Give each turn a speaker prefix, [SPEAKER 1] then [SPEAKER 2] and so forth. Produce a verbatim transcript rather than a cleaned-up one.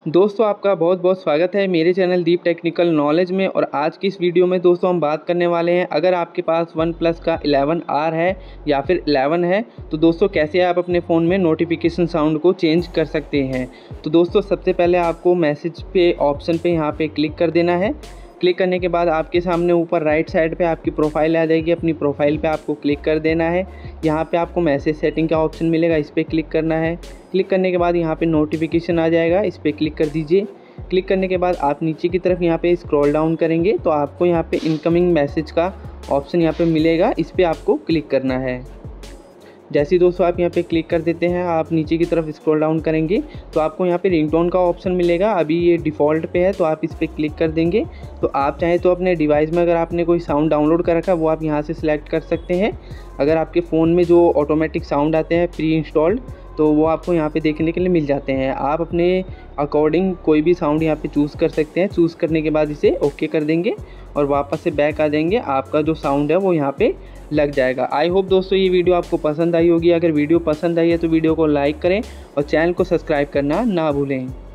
[SPEAKER 1] दोस्तों आपका बहुत बहुत स्वागत है मेरे चैनल दीप टेक्निकल नॉलेज में। और आज की इस वीडियो में दोस्तों हम बात करने वाले हैं, अगर आपके पास वन प्लस का इलेवन आर है या फिर इलेवन है तो दोस्तों कैसे आप अपने फ़ोन में नोटिफिकेशन साउंड को चेंज कर सकते हैं। तो दोस्तों सबसे पहले आपको मैसेज पे ऑप्शन पे यहाँ पे क्लिक कर देना है। क्लिक करने के बाद आपके सामने ऊपर राइट साइड पे आपकी प्रोफाइल आ जाएगी। अपनी प्रोफाइल पे आपको क्लिक कर देना है। यहाँ पे आपको मैसेज सेटिंग का ऑप्शन मिलेगा, इस पर क्लिक करना है। क्लिक करने के बाद यहाँ पे नोटिफिकेशन आ जाएगा, इस पर क्लिक कर दीजिए। क्लिक करने के बाद आप नीचे की तरफ यहाँ पे स्क्रॉल डाउन करेंगे तो आपको यहाँ पे इनकमिंग मैसेज का ऑप्शन यहाँ पे मिलेगा, इस पर आपको क्लिक करना है। जैसे ही दोस्तों आप यहाँ पे क्लिक कर देते हैं, आप नीचे की तरफ स्क्रॉल डाउन करेंगे तो आपको यहाँ पे रिंगटोन का ऑप्शन मिलेगा। अभी ये डिफ़ॉल्ट पे है तो आप इस पर क्लिक कर देंगे। तो आप चाहें तो अपने डिवाइस में अगर आपने कोई साउंड डाउनलोड कर रखा है वो आप यहाँ से सिलेक्ट कर सकते हैं। अगर आपके फ़ोन में जो ऑटोमेटिक साउंड आते हैं प्री इंस्टॉल्ड तो वो आपको यहाँ पे देखने के लिए मिल जाते हैं। आप अपने अकॉर्डिंग कोई भी साउंड यहाँ पे चूज़ कर सकते हैं। चूज़ करने के बाद इसे ओके कर देंगे और वापस से बैक आ जाएंगे। आपका जो साउंड है वो यहाँ पे लग जाएगा। आई होप दोस्तों ये वीडियो आपको पसंद आई होगी। अगर वीडियो पसंद आई है तो वीडियो को लाइक करें और चैनल को सब्सक्राइब करना ना भूलें।